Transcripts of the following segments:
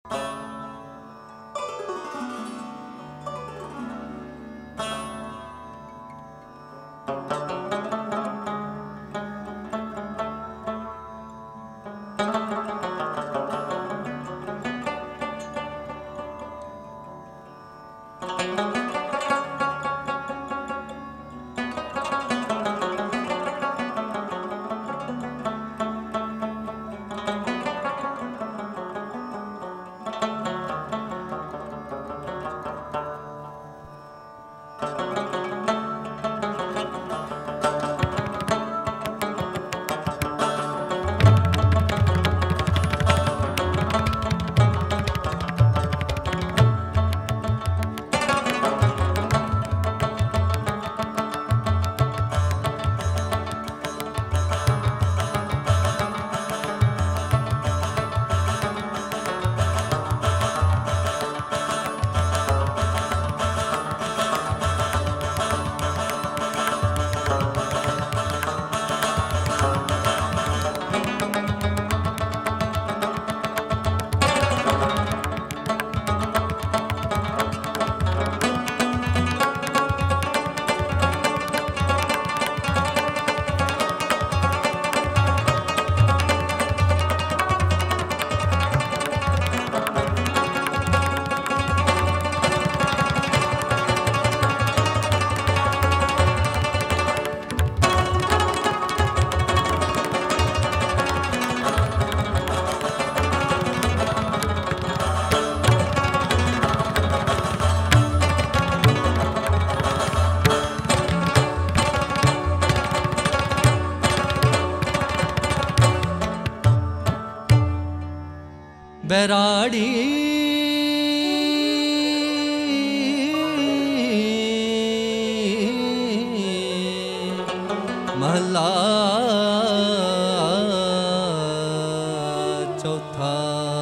बैराड़ी महला चौथा।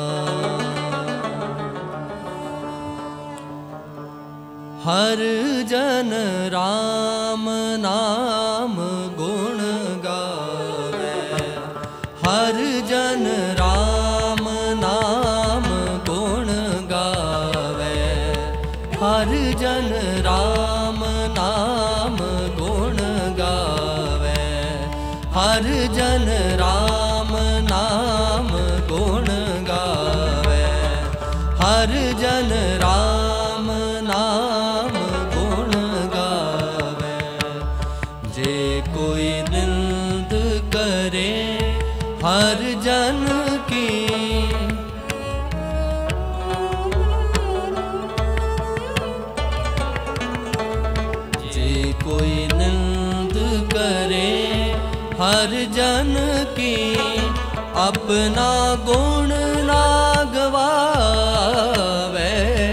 हर जन राम नाम गुण गावे, हर जन राम नाम गुण गावे, हर जन राम नाम गुण गावे, हर जन राम नाम गुण गावे, हर जन राम नाम गुण गावे। जे कोई निंद करे हर जन की, जे कोई निंद करे हर जन की, अपना गुण ना गवावे।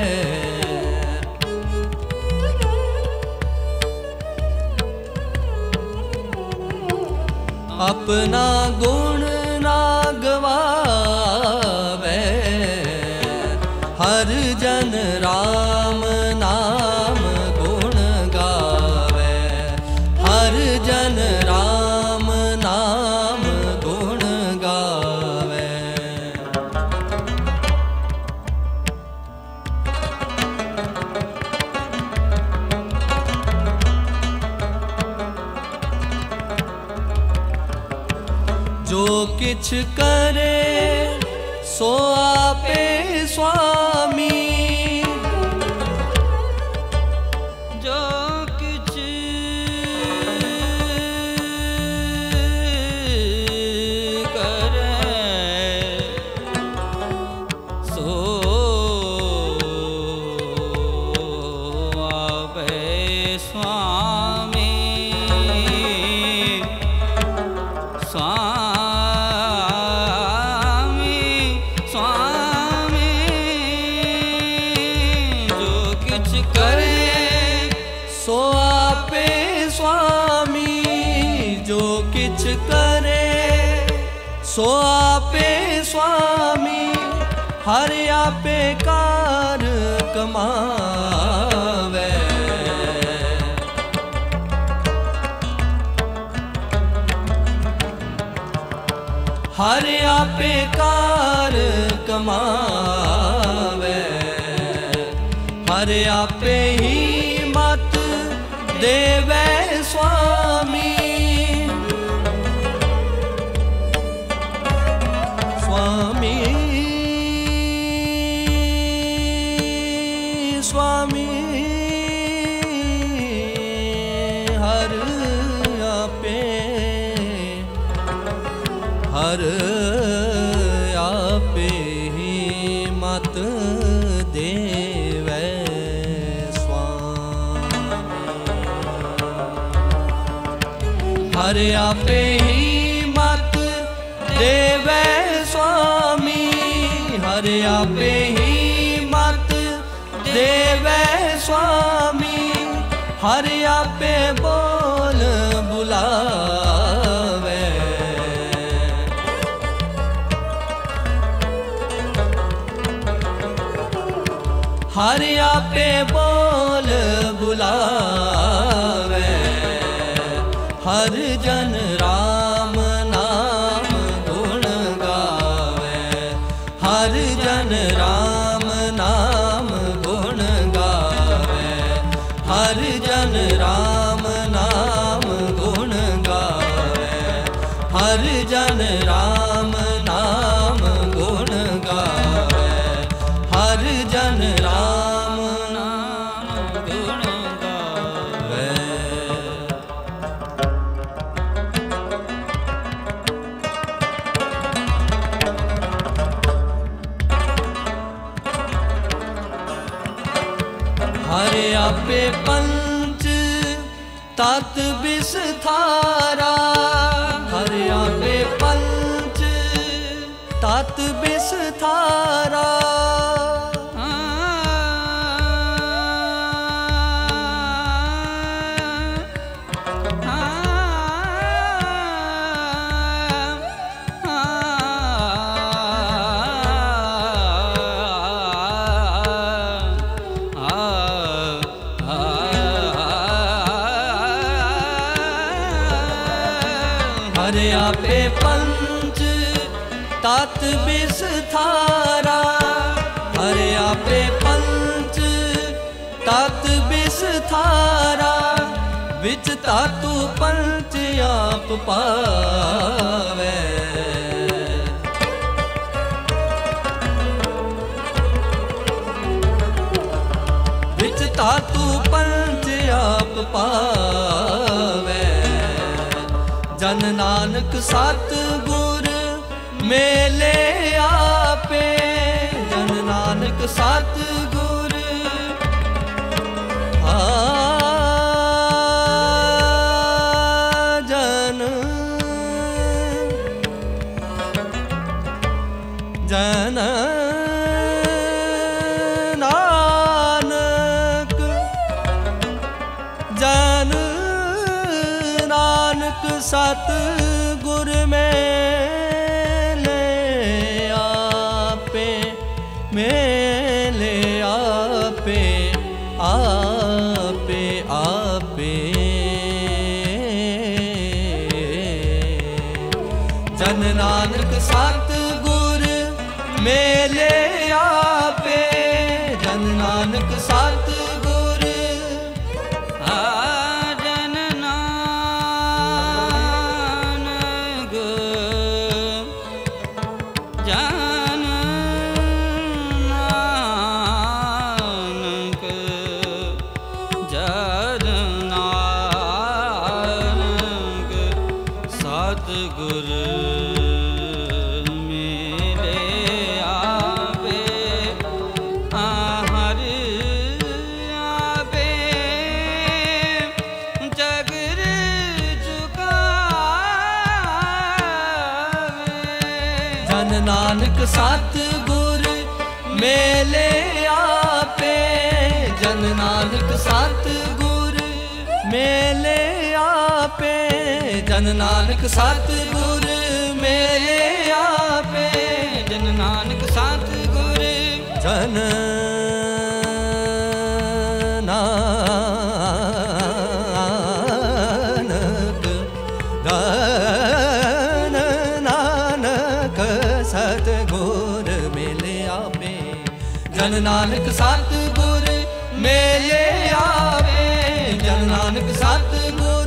अपना गुण ना गवावे, हर जन राम नाम गुण गावे, हर जन राम नाम गुण गावे। जो किछ करे सो आपे स्वामी, जो किछ करे सो आपे स्वामी। सो आपे स्वामी, जो किछ करे सो आपे स्वामी, हर आपे कार कमावे। हर आपे कार कमावे, हर आपे ही मत देवै स्वामी। स्वामी स्वामी हर आपे ही मत देवै स्वामी। हर आपे ही मत देवै स्वामी। हर आपे ही मत देवै स्वामी। हर आपे बोल बुलावे। हर आपे बोल बुलावे। हर जन राम नाम गुण गावे। हर जन राम नाम गुण गावे। हर जन राम नाम गुण गावे। हर जन राम नाम गुण गावे। हर जन राम नाम गुण गावे। हर आपे पंच तत् विस्तारा। हर आपे पंच तत् विस्तारा। हर आपे पंच तत् विस्तारा। हर आपे पंच तत् विस्तारा। विच तातु पंच आप पावे। विच तातु पंच आप पावे। जन नानक सतगुर मेले आपे। जन नानक सतगुर जन जन नानक जन नानक सतगुर मेले आपे। मेले आपे आपे आपे। जन नानक सतगुर मेले आपे। जन नानक सतगुर जन नानक जन नानक जन नानक सतगुर नानक सतगुर मेले आपे। जन नानक सतगुर मेले आपे। जन नानक सतगुर मेले आपे। जन नानक सतगुर जन सतगुर मेले आवे जन नानक सतगुर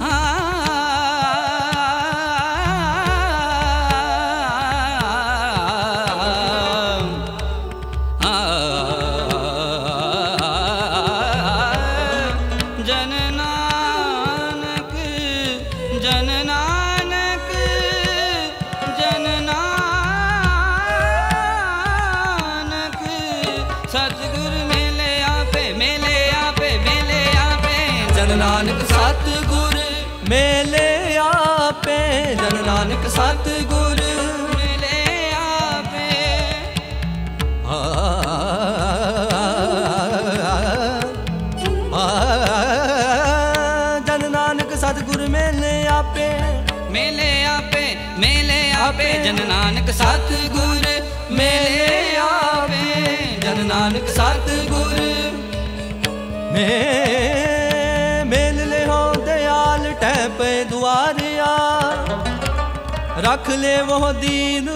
नानक सतगुर मेले आपे जन नानक सतगुर मेले आपे जन नानक सतगुर मेले आपे मेले आपे मेले आपे जन नानक सतगुर मेले आपे जन नानक सतगुर पे दुआरिया रख ले वो दीन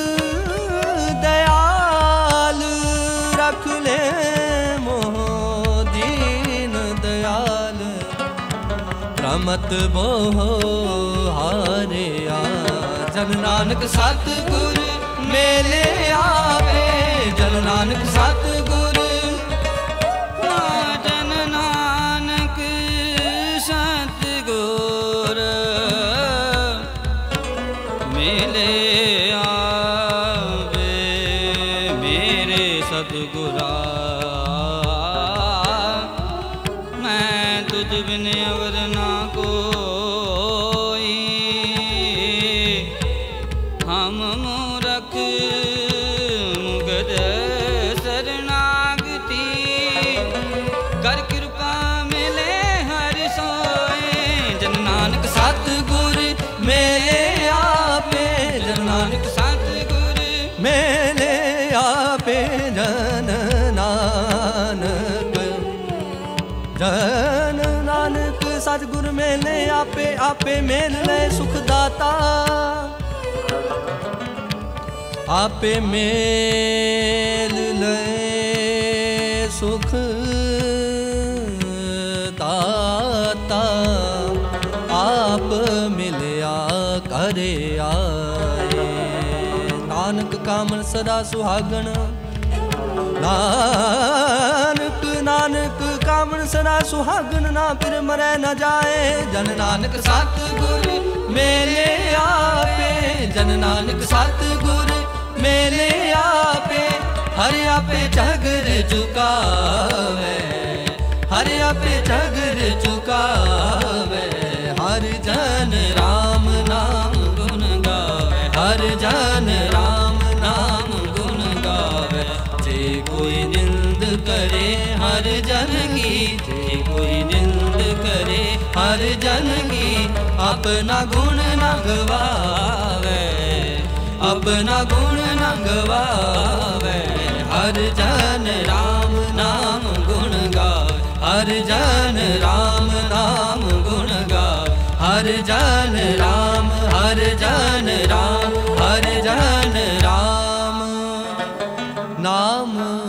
दयाल रख ले वो दीन दयाल रमत बोह हारिया जन नानक सतगुर मेले आवे जन नानक सतगुर सतगुरा मैं तुझ बिन अवर ना कोई हम मूरख मुगद शरणागति कर कृपा मिले हर सोए जन नानक सतगुर मेले आपे जन नानक सतगुर मेले आपे जन नानक सतगुर मेले आपे आपे मेल ले सुखदाता आपे मेल ले सुख दाता आप मिलया करे आए नानक कामन सदा सुहागन नानक नानक कामन सदा सुहागन ना फिर मरै न जाए जन नानक सतगुर मेले आपे जन नानक सतगुर मेले आपे हर आपे झगर झुकावे हर आपे झगर झुकावे हर जन राम नाम गुण गावे हर जन राम नाम गुण गावे जे कोई निंद करे हर जन की जे कोई निंद करे हर जन की अपना गुण न गवावे अपना गुण न गवावे हर जन राम नाम गुण गावे हर जन राम नाम गुण गावे हर जन राम हर जन राम हर जन राम नाम